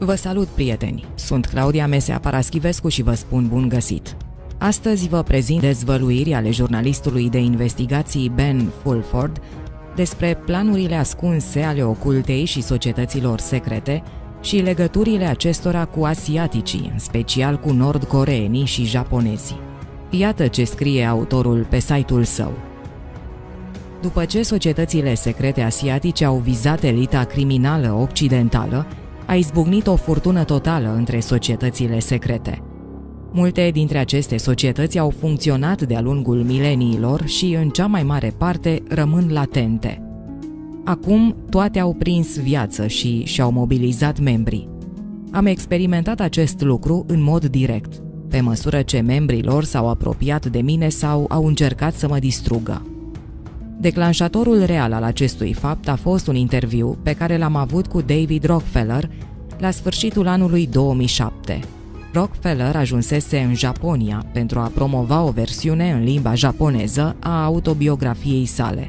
Vă salut, prieteni! Sunt Claudia Mesea Paraschivescu și vă spun bun găsit! Astăzi vă prezint dezvăluiri ale jurnalistului de investigații Ben Fulford despre planurile ascunse ale ocultei și societăților secrete și legăturile acestora cu asiaticii, în special cu nord-coreenii și japonezii. Iată ce scrie autorul pe site-ul său. După ce societățile secrete asiatice au vizat elita criminală occidentală, a izbucnit o furtună totală între societățile secrete. Multe dintre aceste societăți au funcționat de-a lungul mileniilor și, în cea mai mare parte, rămân latente. Acum, toate au prins viață și și-au mobilizat membrii. Am experimentat acest lucru în mod direct, pe măsură ce membrii lor s-au apropiat de mine sau au încercat să mă distrugă. Declanșatorul real al acestui fapt a fost un interviu pe care l-am avut cu David Rockefeller la sfârșitul anului 2007. Rockefeller ajunsese în Japonia pentru a promova o versiune în limba japoneză a autobiografiei sale.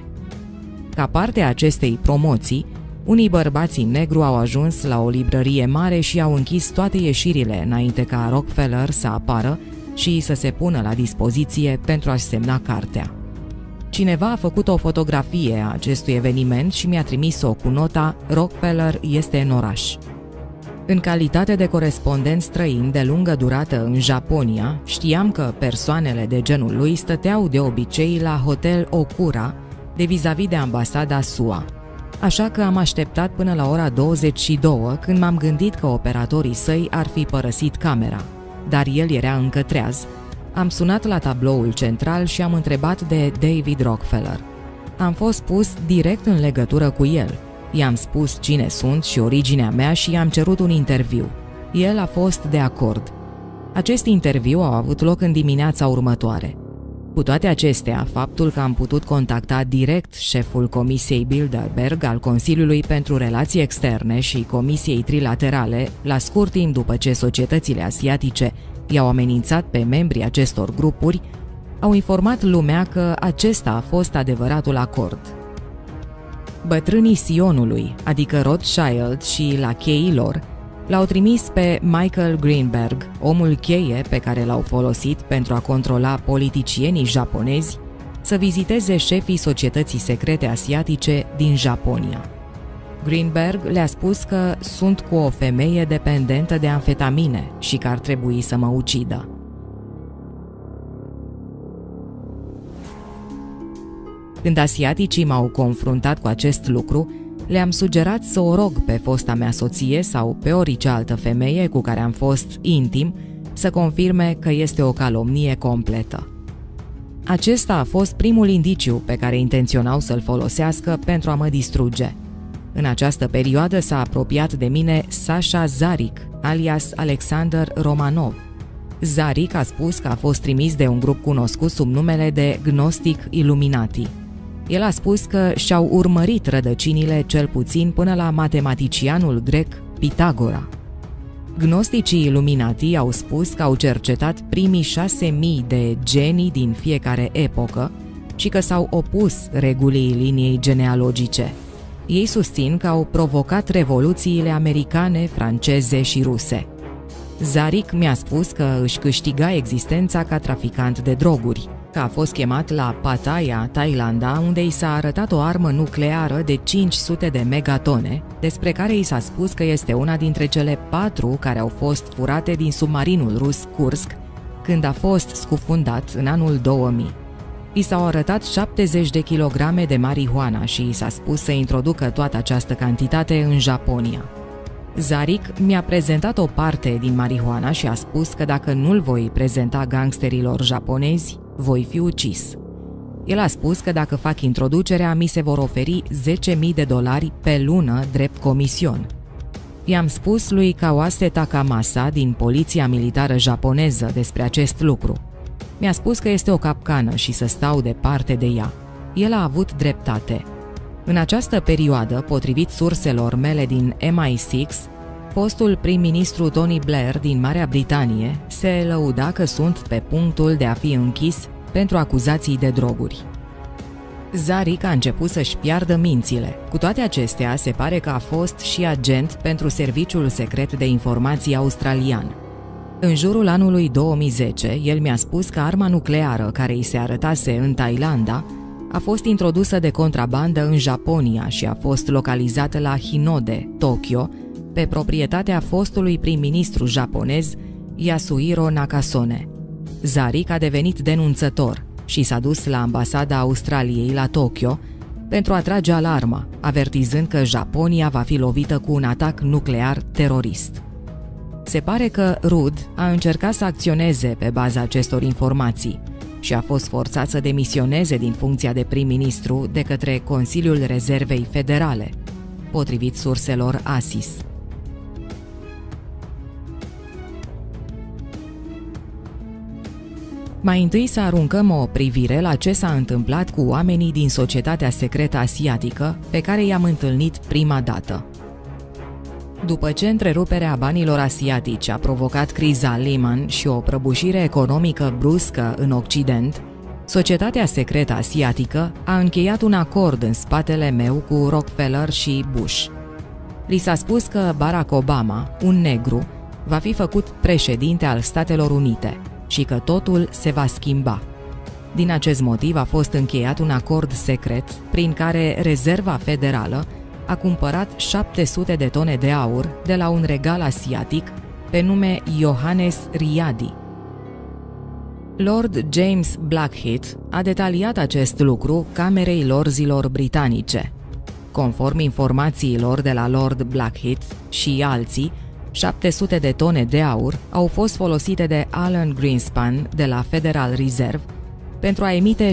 Ca parte a acestei promoții, unii bărbați în negru au ajuns la o librărie mare și au închis toate ieșirile înainte ca Rockefeller să apară și să se pună la dispoziție pentru a-și semna cartea. Cineva a făcut o fotografie a acestui eveniment și mi-a trimis-o cu nota "Rockefeller este în oraș". În calitate de corespondent străin de lungă durată în Japonia, știam că persoanele de genul lui stăteau de obicei la Hotel Okura, de vis-a-vis de ambasada SUA. Așa că am așteptat până la ora 22, când m-am gândit că operatorii săi ar fi părăsit camera, dar el era încă treaz. Am sunat la tabloul central și am întrebat de David Rockefeller. Am fost pus direct în legătură cu el. I-am spus cine sunt și originea mea și i-am cerut un interviu. El a fost de acord. Acest interviu a avut loc în dimineața următoare. Cu toate acestea, faptul că am putut contacta direct șeful Comisiei Bilderberg al Consiliului pentru Relații Externe și Comisiei Trilaterale, la scurt timp după ce societățile asiatice i-au amenințat pe membrii acestor grupuri, au informat lumea că acesta a fost adevăratul acord. Bătrânii Sionului, adică Rothschild și lacheii lor, l-au trimis pe Michael Greenberg, omul cheie pe care l-au folosit pentru a controla politicienii japonezi, să viziteze șefii societății secrete asiatice din Japonia. Greenberg le-a spus că sunt cu o femeie dependentă de amfetamine și că ar trebui să mă ucidă. Când asiaticii m-au confruntat cu acest lucru, le-am sugerat să o rog pe fosta mea soție sau pe orice altă femeie cu care am fost intim să confirme că este o calomnie completă. Acesta a fost primul indiciu pe care intenționau să-l folosească pentru a mă distruge. În această perioadă s-a apropiat de mine Sasha Zarik, alias Alexander Romanov. Zarik a spus că a fost trimis de un grup cunoscut sub numele de Gnostic Illuminati. El a spus că și-au urmărit rădăcinile cel puțin până la matematicianul grec Pitagora. Gnosticii Illuminati au spus că au cercetat primii 6000 de genii din fiecare epocă și că s-au opus regulii liniei genealogice. Ei susțin că au provocat revoluțiile americane, franceze și ruse. Zarik mi-a spus că își câștiga existența ca traficant de droguri, că a fost chemat la Pattaya, Thailanda, unde i s-a arătat o armă nucleară de 500 de megatone, despre care i s-a spus că este una dintre cele 4 care au fost furate din submarinul rus Kursk, când a fost scufundat în anul 2000. I s-au arătat 70 de kilograme de marihuana și i s-a spus să introducă toată această cantitate în Japonia. Zarik mi-a prezentat o parte din marihuana și a spus că dacă nu-l voi prezenta gangsterilor japonezi, voi fi ucis. El a spus că dacă fac introducerea, mi se vor oferi $10.000 pe lună drept comision. I-am spus lui Kawase Takamasa din Poliția Militară Japoneză despre acest lucru. Mi-a spus că este o capcană și să stau departe de ea. El a avut dreptate. În această perioadă, potrivit surselor mele din MI6, fostul prim-ministru Tony Blair din Marea Britanie se lăuda că sunt pe punctul de a fi închis pentru acuzații de droguri. Zarig a început să-și piardă mințile. Cu toate acestea, se pare că a fost și agent pentru Serviciul Secret de Informații australian. În jurul anului 2010, el mi-a spus că arma nucleară care îi se arătase în Thailanda a fost introdusă de contrabandă în Japonia și a fost localizată la Hinode, Tokyo, pe proprietatea fostului prim-ministru japonez Yasuhiro Nakasone. Zarig a devenit denunțător și s-a dus la ambasada Australiei la Tokyo pentru a trage alarma, avertizând că Japonia va fi lovită cu un atac nuclear terorist. Se pare că Rudd a încercat să acționeze pe baza acestor informații și a fost forțat să demisioneze din funcția de prim-ministru de către Consiliul Rezervei Federale, potrivit surselor ASIS. Mai întâi să aruncăm o privire la ce s-a întâmplat cu oamenii din societatea secretă asiatică pe care i-am întâlnit prima dată. După ce întreruperea banilor asiatici a provocat criza Lehman și o prăbușire economică bruscă în Occident, societatea secretă asiatică a încheiat un acord în spatele meu cu Rockefeller și Bush. Li s-a spus că Barack Obama, un negru, va fi făcut președinte al Statelor Unite și că totul se va schimba. Din acest motiv a fost încheiat un acord secret prin care Rezerva Federală a cumpărat 700 de tone de aur de la un regal asiatic pe nume Johannes Riadi. Lord James Blackheath a detaliat acest lucru Camerei Lorzilor britanice. Conform informațiilor de la Lord Blackheath și alții, 700 de tone de aur au fost folosite de Alan Greenspan de la Federal Reserve pentru a emite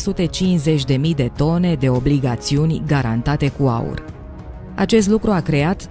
750.000 de tone de obligațiuni garantate cu aur. Acest lucru a creat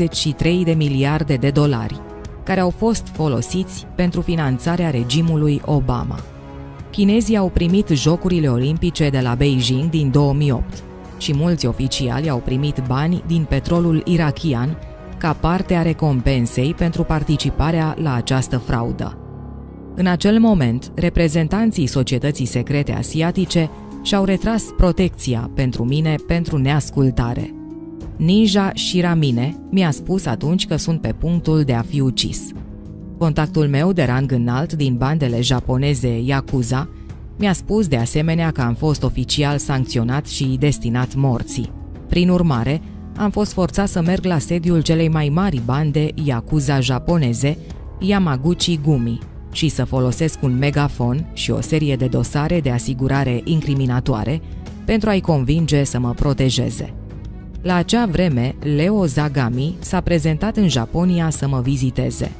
23 de miliarde de dolari, care au fost folosiți pentru finanțarea regimului Obama. Chinezii au primit Jocurile Olimpice de la Beijing din 2008 și mulți oficiali au primit bani din petrolul irakian ca parte a recompensei pentru participarea la această fraudă. În acel moment, reprezentanții societății secrete asiatice și-au retras protecția pentru mine pentru neascultare. Ninja Shiramine mi-a spus atunci că sunt pe punctul de a fi ucis. Contactul meu de rang înalt din bandele japoneze Yakuza mi-a spus de asemenea că am fost oficial sancționat și destinat morții. Prin urmare, am fost forțat să merg la sediul celei mai mari bande Yakuza japoneze, Yamaguchi Gumi, și să folosesc un megafon și o serie de dosare de asigurare incriminatoare pentru a-i convinge să mă protejeze. La acea vreme, Leo Zagami s-a prezentat în Japonia să mă viziteze.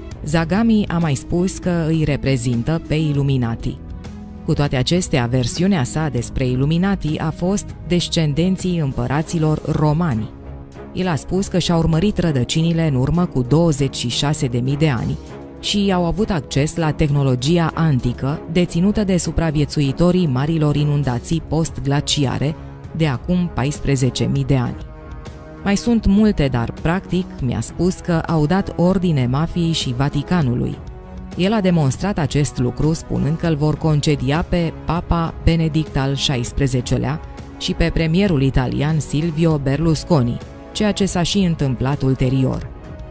Zagami a mai spus că îi reprezintă pe Illuminati. Cu toate acestea, versiunea sa despre Illuminati a fost descendenții împăraților romani. El a spus că și-a urmărit rădăcinile în urmă cu 26.000 de ani și au avut acces la tehnologia antică deținută de supraviețuitorii marilor inundații post-glaciare de acum 14.000 de ani. Mai sunt multe, dar practic mi-a spus că au dat ordine mafiei și Vaticanului. El a demonstrat acest lucru spunând că îl vor concedia pe Papa Benedict al XVI-lea și pe premierul italian Silvio Berlusconi, ceea ce s-a și întâmplat ulterior.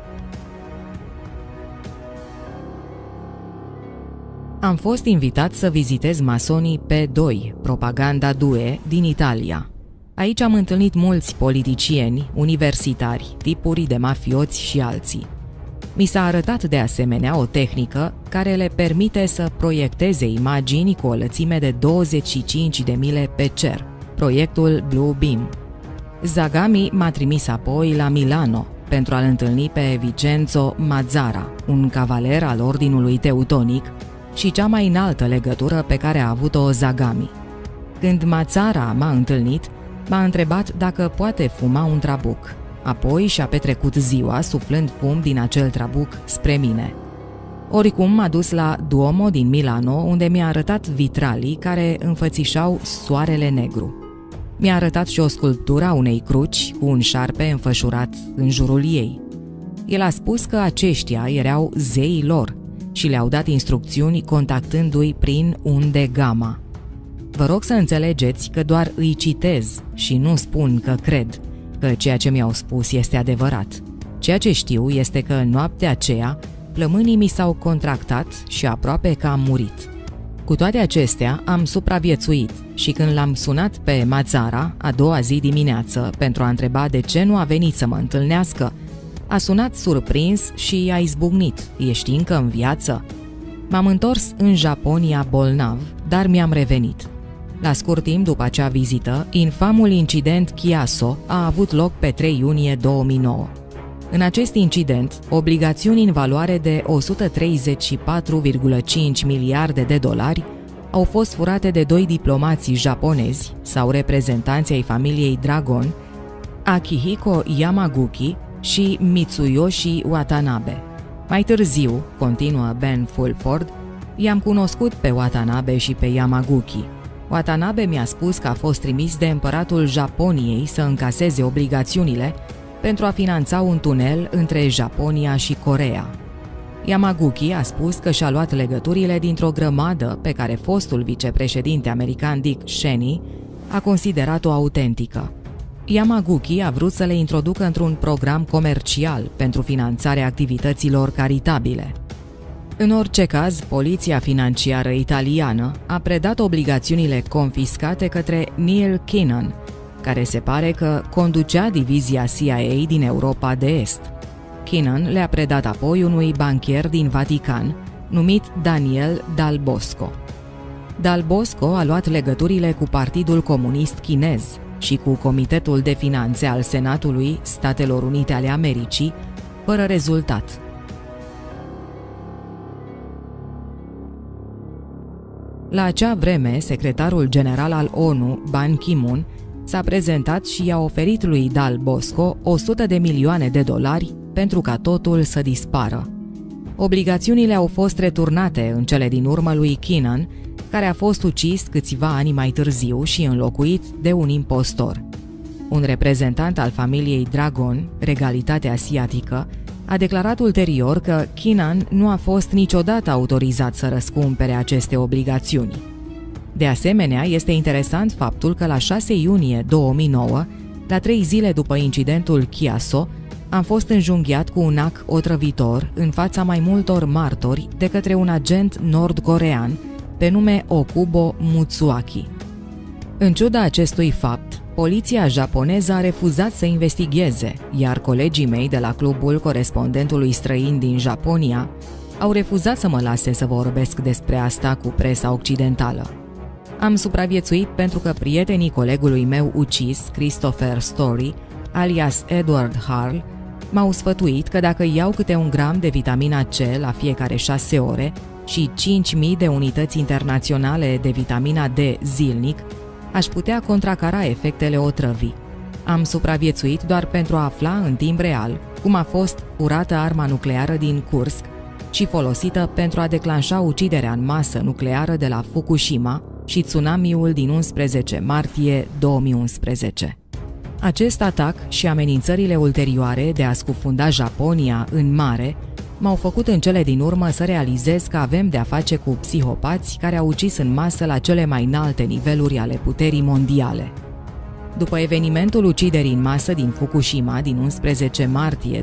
Am fost invitat să vizitez masonii P2, Propaganda Due, din Italia. Aici am întâlnit mulți politicieni, universitari, tipuri de mafioți și alții. Mi s-a arătat de asemenea o tehnică care le permite să proiecteze imagini cu o lățime de 25 de mile pe cer, proiectul Blue Beam. Zagami m-a trimis apoi la Milano pentru a-l întâlni pe Vincenzo Mazzara, un cavaler al Ordinului Teutonic și cea mai înaltă legătură pe care a avut-o Zagami. Când Mazzara m-a întâlnit, m-a întrebat dacă poate fuma un trabuc. Apoi și-a petrecut ziua suflând fum din acel trabuc spre mine. Oricum m-a dus la Duomo din Milano, unde mi-a arătat vitralii care înfățișau soarele negru. Mi-a arătat și o sculptură a unei cruci cu un șarpe înfășurat în jurul ei. El a spus că aceștia erau zeii lor și le-au dat instrucțiuni contactându-i prin unde gamma. Vă rog să înțelegeți că doar îi citez și nu spun că cred că ceea ce mi-au spus este adevărat. Ceea ce știu este că noaptea aceea plămânii mi s-au contractat și aproape că am murit. Cu toate acestea, am supraviețuit și când l-am sunat pe Mazara a doua zi dimineață pentru a întreba de ce nu a venit să mă întâlnească, a sunat surprins și a izbucnit: "Ești încă în viață?" M-am întors în Japonia bolnav, dar mi-am revenit. La scurt timp după acea vizită, infamul incident Chiasso a avut loc pe 3 iunie 2009. În acest incident, obligațiuni în valoare de 134,5 miliarde de dolari au fost furate de doi diplomați japonezi sau reprezentanți ai familiei Dragon, Akihiko Yamaguchi și Mitsuyoshi Watanabe. Mai târziu, continuă Ben Fulford, i-am cunoscut pe Watanabe și pe Yamaguchi. Watanabe mi-a spus că a fost trimis de împăratul Japoniei să încaseze obligațiunile pentru a finanța un tunel între Japonia și Coreea. Yamaguchi a spus că și-a luat legăturile dintr-o grămadă pe care fostul vicepreședinte american Dick Cheney a considerat-o autentică. Yamaguchi a vrut să le introducă într-un program comercial pentru finanțarea activităților caritabile. În orice caz, poliția financiară italiană a predat obligațiunile confiscate către Neil Keenan, care se pare că conducea divizia CIA din Europa de Est. Keenan le-a predat apoi unui banchier din Vatican, numit Daniel Dal Bosco. Dal Bosco a luat legăturile cu Partidul Comunist Chinez și cu Comitetul de Finanțe al Senatului Statelor Unite ale Americii, fără rezultat. La acea vreme, secretarul general al ONU, Ban Ki-moon, s-a prezentat și i-a oferit lui Dal Bosco 100 de milioane de dolari pentru ca totul să dispară. Obligațiunile au fost returnate în cele din urmă lui Keenan, care a fost ucis câțiva ani mai târziu și înlocuit de un impostor. Un reprezentant al familiei Dragon, Regalitatea Asiatică, a declarat ulterior că Keenan nu a fost niciodată autorizat să răscumpere aceste obligațiuni. De asemenea, este interesant faptul că la 6 iunie 2009, la 3 zile după incidentul Chiasso, am fost înjunghiat cu un ac otrăvitor în fața mai multor martori de către un agent nord-corean pe nume Okubo Mutsuaki. În ciuda acestui fapt, poliția japoneză a refuzat să investigheze, iar colegii mei de la clubul corespondentului străin din Japonia au refuzat să mă lase să vorbesc despre asta cu presa occidentală. Am supraviețuit pentru că prietenii colegului meu ucis, Christopher Story, alias Edward Harl, m-au sfătuit că dacă iau câte 1 gram de vitamina C la fiecare 6 ore și 5.000 de unități internaționale de vitamina D zilnic, aș putea contracara efectele otrăvii. Am supraviețuit doar pentru a afla în timp real cum a fost furată arma nucleară din Kursk și folosită pentru a declanșa uciderea în masă nucleară de la Fukushima și tsunamiul din 11 martie 2011. Acest atac și amenințările ulterioare de a scufunda Japonia în mare m-au făcut în cele din urmă să realizez că avem de-a face cu psihopați care au ucis în masă la cele mai înalte niveluri ale puterii mondiale. După evenimentul uciderii în masă din Fukushima din 11 martie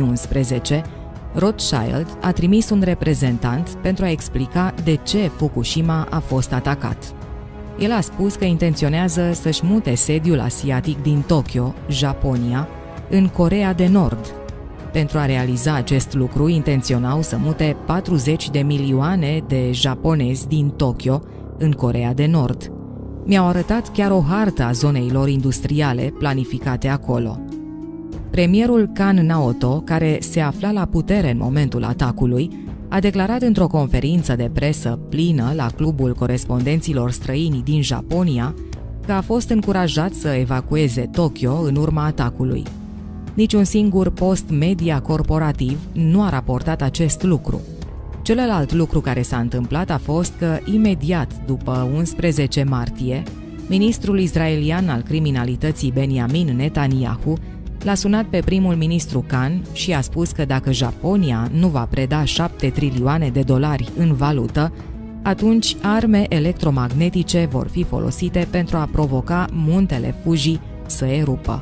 2011, Rothschild a trimis un reprezentant pentru a explica de ce Fukushima a fost atacat. El a spus că intenționează să-și mute sediul asiatic din Tokyo, Japonia, în Coreea de Nord. Pentru a realiza acest lucru, intenționau să mute 40 de milioane de japonezi din Tokyo în Coreea de Nord. Mi-au arătat chiar o hartă a zonei lor industriale planificate acolo. Premierul Kan Naoto, care se afla la putere în momentul atacului, a declarat într-o conferință de presă plină la clubul corespondenților străini din Japonia că a fost încurajat să evacueze Tokyo în urma atacului. Niciun singur post media corporativ nu a raportat acest lucru. Celălalt lucru care s-a întâmplat a fost că, imediat după 11 martie, ministrul israelian al criminalității Benjamin Netanyahu l-a sunat pe primul ministru Khan și a spus că dacă Japonia nu va preda 7 trilioane de dolari în valută, atunci arme electromagnetice vor fi folosite pentru a provoca muntele Fuji să erupă.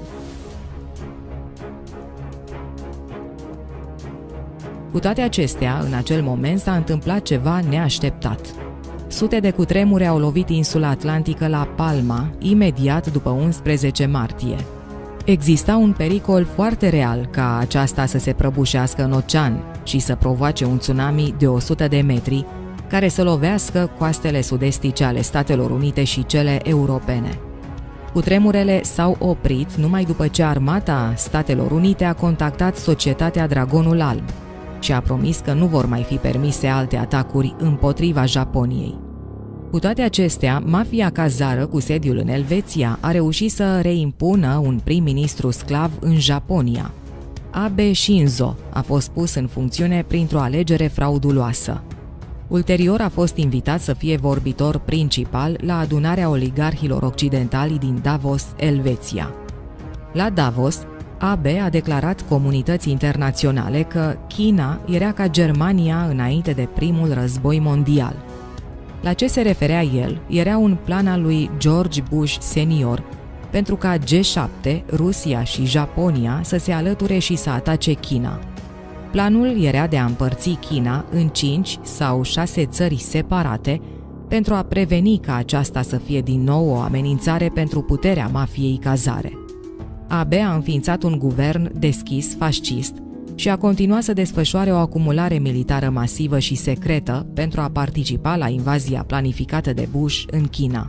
Cu toate acestea, în acel moment s-a întâmplat ceva neașteptat. Sute de cutremure au lovit insula atlantică La Palma, imediat după 11 martie. Exista un pericol foarte real ca aceasta să se prăbușească în ocean și să provoace un tsunami de 100 de metri, care să lovească coastele sud-estice ale Statelor Unite și cele europene. Cutremurele s-au oprit numai după ce armata Statelor Unite a contactat societatea Dragonul Alb și a promis că nu vor mai fi permise alte atacuri împotriva Japoniei. Cu toate acestea, mafia khazară cu sediul în Elveția a reușit să reimpună un prim-ministru sclav în Japonia. Abe Shinzo a fost pus în funcțiune printr-o alegere frauduloasă. Ulterior a fost invitat să fie vorbitor principal la adunarea oligarhilor occidentali din Davos, Elveția. La Davos, Abe a declarat comunității internaționale că China era ca Germania înainte de primul război mondial. La ce se referea el era un plan al lui George Bush senior pentru ca G7, Rusia și Japonia să se alăture și să atace China. Planul era de a împărți China în 5 sau 6 țări separate pentru a preveni ca aceasta să fie din nou o amenințare pentru puterea mafiei khazare. Abe a înființat un guvern deschis fascist și a continuat să desfășoare o acumulare militară masivă și secretă pentru a participa la invazia planificată de Bush în China.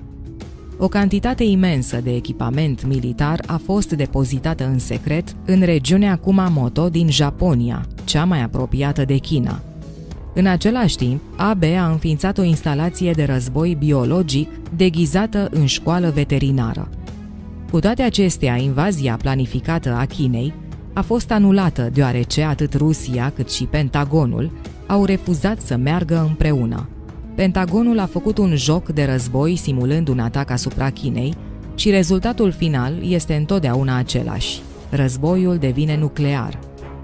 O cantitate imensă de echipament militar a fost depozitată în secret în regiunea Kumamoto din Japonia, cea mai apropiată de China. În același timp, Abe a înființat o instalație de război biologic deghizată în școală veterinară. Cu toate acestea, invazia planificată a Chinei a fost anulată deoarece atât Rusia cât și Pentagonul au refuzat să meargă împreună. Pentagonul a făcut un joc de război simulând un atac asupra Chinei și rezultatul final este întotdeauna același. Războiul devine nuclear.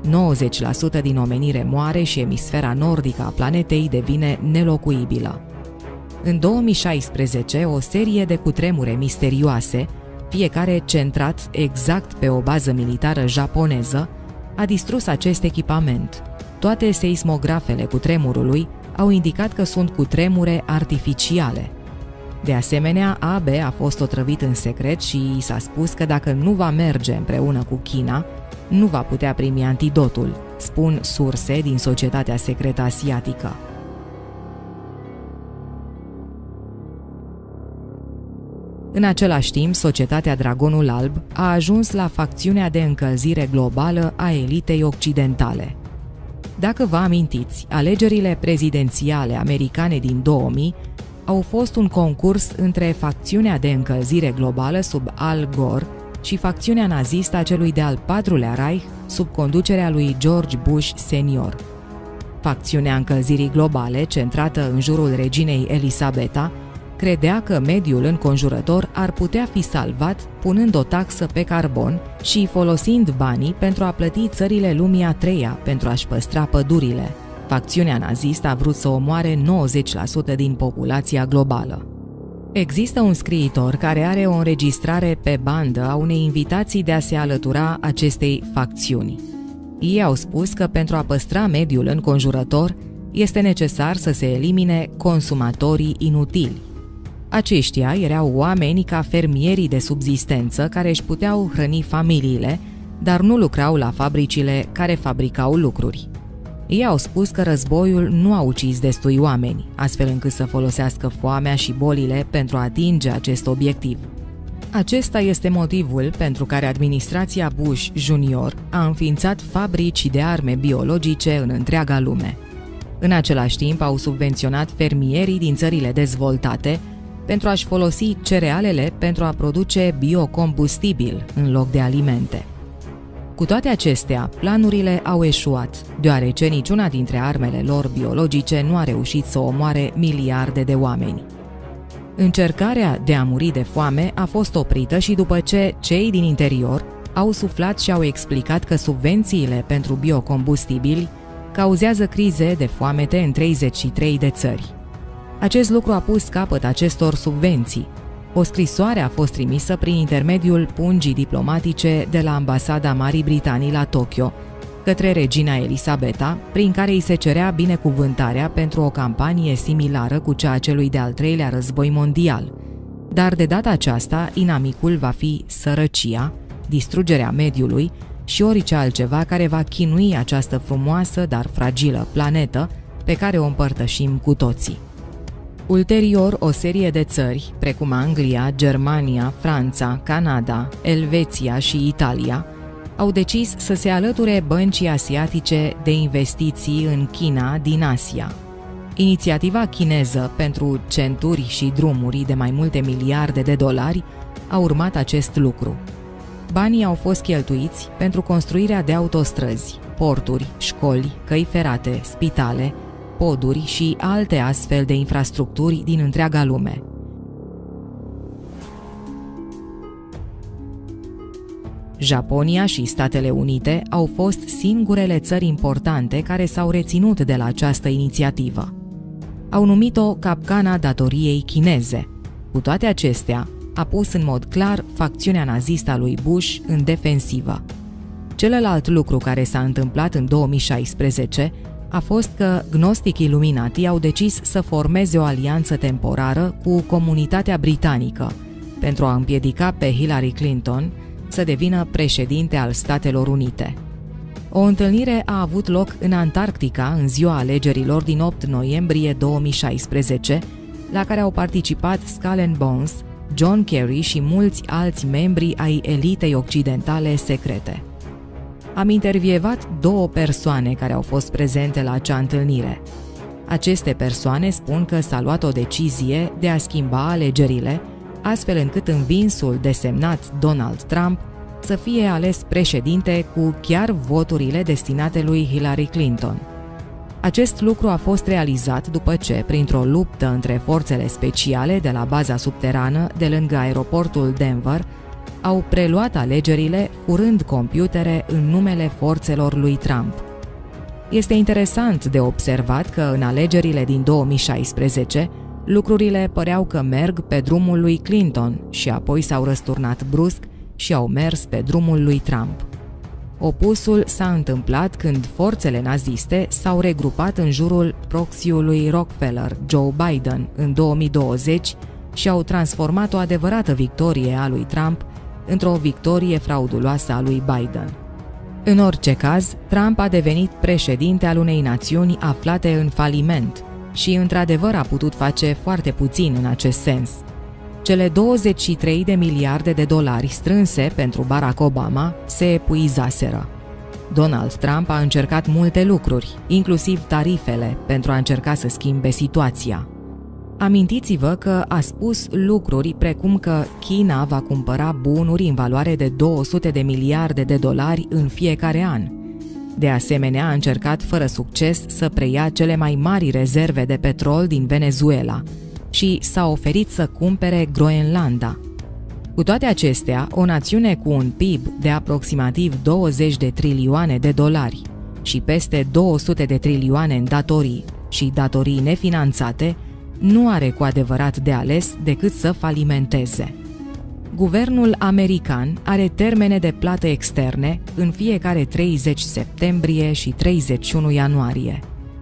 90% din omenire moare și emisfera nordică a planetei devine nelocuibilă. În 2016, o serie de cutremure misterioase, fiecare centrat exact pe o bază militară japoneză, a distrus acest echipament. Toate seismografele cutremurului au indicat că sunt cutremure artificiale. De asemenea, Abe a fost otrăvit în secret și i s-a spus că dacă nu va merge împreună cu China, nu va putea primi antidotul, spun surse din societatea secretă asiatică. În același timp, societatea Dragonul Alb a ajuns la facțiunea de încălzire globală a elitei occidentale. Dacă vă amintiți, alegerile prezidențiale americane din 2000 au fost un concurs între facțiunea de încălzire globală sub Al Gore și facțiunea nazistă a celui de-al patrulea Reich sub conducerea lui George Bush senior. Facțiunea încălzirii globale, centrată în jurul reginei Elisabeta, credea că mediul înconjurător ar putea fi salvat punând o taxă pe carbon și folosind banii pentru a plăti țările lumii a treia pentru a-și păstra pădurile. Facțiunea nazistă a vrut să omoare 90% din populația globală. Există un scriitor care are o înregistrare pe bandă a unei invitații de a se alătura acestei facțiuni. Ei au spus că pentru a păstra mediul înconjurător este necesar să se elimine consumatorii inutili. Aceștia erau oameni ca fermierii de subzistență care își puteau hrăni familiile, dar nu lucrau la fabricile care fabricau lucruri. Ei au spus că războiul nu a ucis destui oameni, astfel încât să folosească foamea și bolile pentru a atinge acest obiectiv. Acesta este motivul pentru care administrația Bush Junior a înființat fabrici de arme biologice în întreaga lume. În același timp, au subvenționat fermierii din țările dezvoltate pentru a-și folosi cerealele pentru a produce biocombustibil în loc de alimente. Cu toate acestea, planurile au eșuat, deoarece niciuna dintre armele lor biologice nu a reușit să omoare miliarde de oameni. Încercarea de a muri de foame a fost oprită și după ce cei din interior au suflat și au explicat că subvențiile pentru biocombustibili cauzează crize de foamete în 33 de țări. Acest lucru a pus capăt acestor subvenții. O scrisoare a fost trimisă prin intermediul pungii diplomatice de la Ambasada Marii Britanii la Tokyo către regina Elisabeta, prin care îi se cerea binecuvântarea pentru o campanie similară cu cea a celui de-al treilea război mondial. Dar de data aceasta, inamicul va fi sărăcia, distrugerea mediului și orice altceva care va chinui această frumoasă, dar fragilă planetă pe care o împărtășim cu toții. Ulterior, o serie de țări, precum Anglia, Germania, Franța, Canada, Elveția și Italia, au decis să se alăture Băncii Asiatice de Investiții în China din Asia. Inițiativa chineză pentru centuri și drumuri de mai multe miliarde de dolari a urmat acest lucru. Banii au fost cheltuiți pentru construirea de autostrăzi, porturi, școli, căi ferate, spitale, poduri și alte astfel de infrastructuri din întreaga lume. Japonia și Statele Unite au fost singurele țări importante care s-au reținut de la această inițiativă. Au numit-o capcana datoriei chineze. Cu toate acestea, a pus în mod clar facțiunea nazistă a lui Bush în defensivă. Celălalt lucru care s-a întâmplat în 2016 a fost că Gnostic Illuminati au decis să formeze o alianță temporară cu comunitatea britanică pentru a împiedica pe Hillary Clinton să devină președinte al Statelor Unite. O întâlnire a avut loc în Antarctica în ziua alegerilor din 8 noiembrie 2016, la care au participat Skull and Bones, John Kerry și mulți alți membri ai elitei occidentale secrete. Am intervievat 2 persoane care au fost prezente la acea întâlnire. Aceste persoane spun că s-a luat o decizie de a schimba alegerile, astfel încât învinsul desemnat Donald Trump să fie ales președinte cu chiar voturile destinate lui Hillary Clinton. Acest lucru a fost realizat după ce, printr-o luptă între forțele speciale de la baza subterană de lângă aeroportul Denver, au preluat alegerile furând computere în numele forțelor lui Trump. Este interesant de observat că în alegerile din 2016 lucrurile păreau că merg pe drumul lui Clinton și apoi s-au răsturnat brusc și au mers pe drumul lui Trump. Opusul s-a întâmplat când forțele naziste s-au regrupat în jurul proxiului Rockefeller, Joe Biden, în 2020 și au transformat o adevărată victorie a lui Trump într-o victorie frauduloasă a lui Biden. În orice caz, Trump a devenit președinte al unei națiuni aflate în faliment și, într-adevăr, a putut face foarte puțin în acest sens. Cele 23 de miliarde de dolari strânse pentru Barack Obama se epuizaseră. Donald Trump a încercat multe lucruri, inclusiv tarifele, pentru a încerca să schimbe situația. Amintiți-vă că a spus lucruri precum că China va cumpăra bunuri în valoare de 200 de miliarde de dolari în fiecare an. De asemenea, a încercat fără succes să preia cele mai mari rezerve de petrol din Venezuela și s-a oferit să cumpere Groenlanda. Cu toate acestea, o națiune cu un PIB de aproximativ 20 de trilioane de dolari și peste 200 de trilioane în datorii și datorii nefinanțate nu are cu adevărat de ales decât să falimenteze. Guvernul american are termene de plată externe în fiecare 30 septembrie și 31 ianuarie.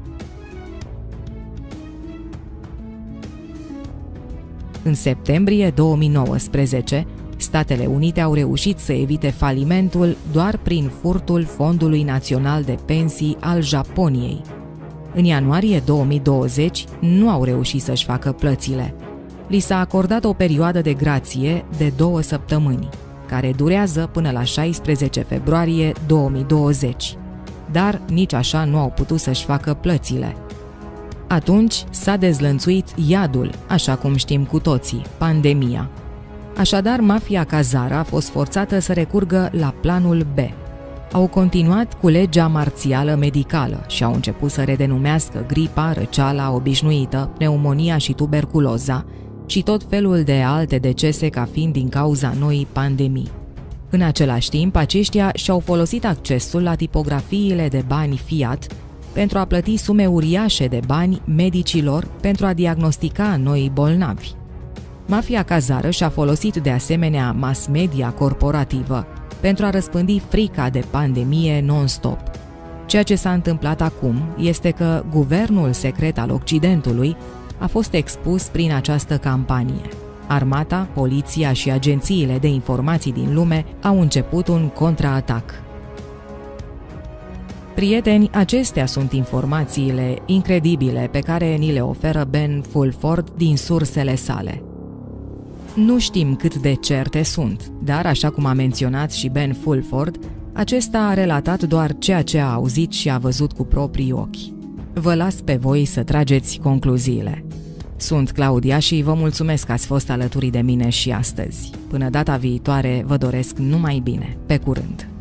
În septembrie 2019, Statele Unite au reușit să evite falimentul doar prin furtul Fondului Național de Pensii al Japoniei. În ianuarie 2020 nu au reușit să-și facă plățile. Li s-a acordat o perioadă de grație de 2 săptămâni, care durează până la 16 februarie 2020. Dar nici așa nu au putut să-și facă plățile. Atunci s-a dezlănțuit iadul, așa cum știm cu toții, pandemia. Așadar, mafia cazară a fost forțată să recurgă la planul B. Au continuat cu legea marțială medicală și au început să redenumească gripa, răceala obișnuită, pneumonia și tuberculoza și tot felul de alte decese ca fiind din cauza noii pandemii. În același timp, aceștia și-au folosit accesul la tipografiile de bani fiat pentru a plăti sume uriașe de bani medicilor pentru a diagnostica noi bolnavi. Mafia cazară și-a folosit de asemenea mass media corporativă pentru a răspândi frica de pandemie non-stop. Ceea ce s-a întâmplat acum este că guvernul secret al Occidentului a fost expus prin această campanie. Armata, poliția și agențiile de informații din lume au început un contraatac. Prieteni, acestea sunt informațiile incredibile pe care ni le oferă Ben Fulford din sursele sale. Nu știm cât de certe sunt, dar, așa cum a menționat și Ben Fulford, acesta a relatat doar ceea ce a auzit și a văzut cu proprii ochi. Vă las pe voi să trageți concluziile. Sunt Claudia și vă mulțumesc că ați fost alături de mine și astăzi. Până data viitoare, vă doresc numai bine. Pe curând!